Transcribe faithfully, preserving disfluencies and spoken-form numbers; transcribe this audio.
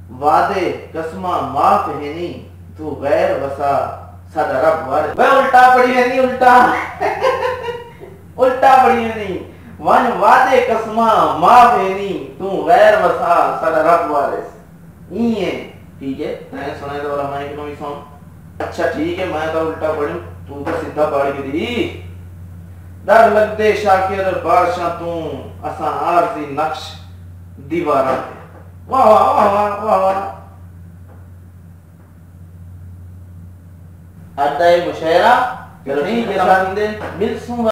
वादे कसमा माफ है नी तू गैर वसा साडा रब वारे। वे उल्टा पढ़ी है नी उल्टा उल्टा पढ़ी है नी वन वादे कसमा माफ है नी तू गैर वसा साडा रब वारे। ये ठीक है तैने सुनाए तो वाला मैं क्यों सुन। अच्छा ठीक है मैं तो उल्टा पढ़ूं तू तो सीधा पढ़ के दी। डर लगदे शाकिर बादशाह तू असा आरजी नक्श दीवारा। वाह वाह वाह वाह वाह। अद्दाए मुशायरा नहीं जैसा मिल